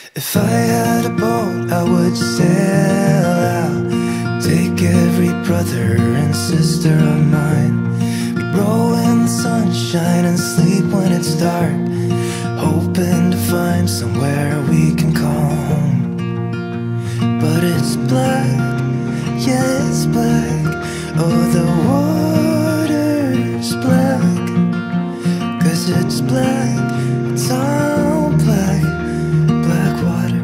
If I had a boat, I would sail out, take every brother and sister of mine. We'd roll in the sunshine and sleep when it's dark, hoping to find somewhere we can call home. But it's black, yeah, it's black. Oh, the water's black, 'cause it's black, it's all black, black water.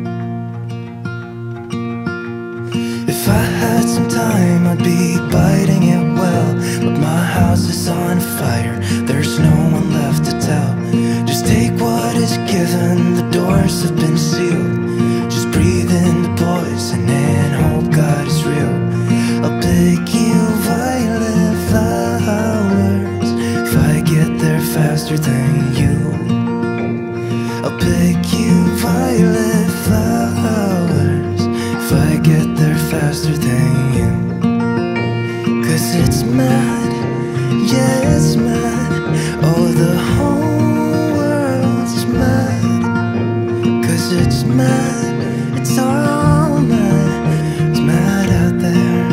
If I had some time, I'd be biting it well, but my house is on fire, there's no one left to tell. Just take what is given, the doors have been sealed. Just breathe in the poison and hope God is real. I'll pick you violet flowers if I get there faster than you. I'll pick you violet flowers if I get there faster than you. 'Cause it's mad, yeah, it's mad. Oh, the whole world's mad. 'Cause it's mad, it's all mad. It's mad out there.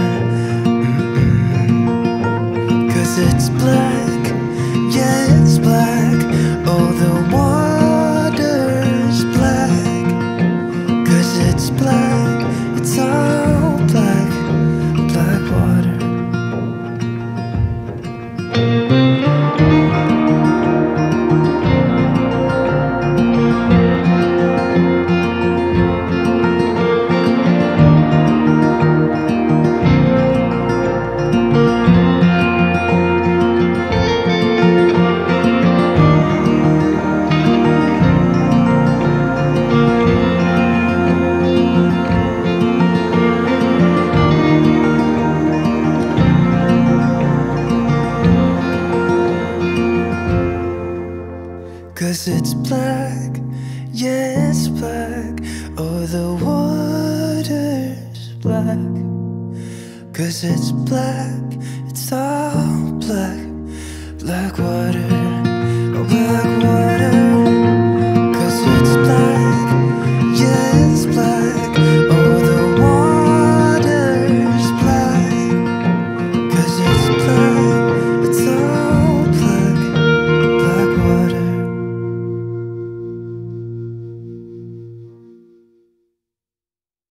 'Cause it's black, yeah, it's black. Oh, the water's black. 'Cause it's black, it's all black, black water. 'Cause it's black, yeah, it's black. Oh, the water's black. 'Cause it's black, it's all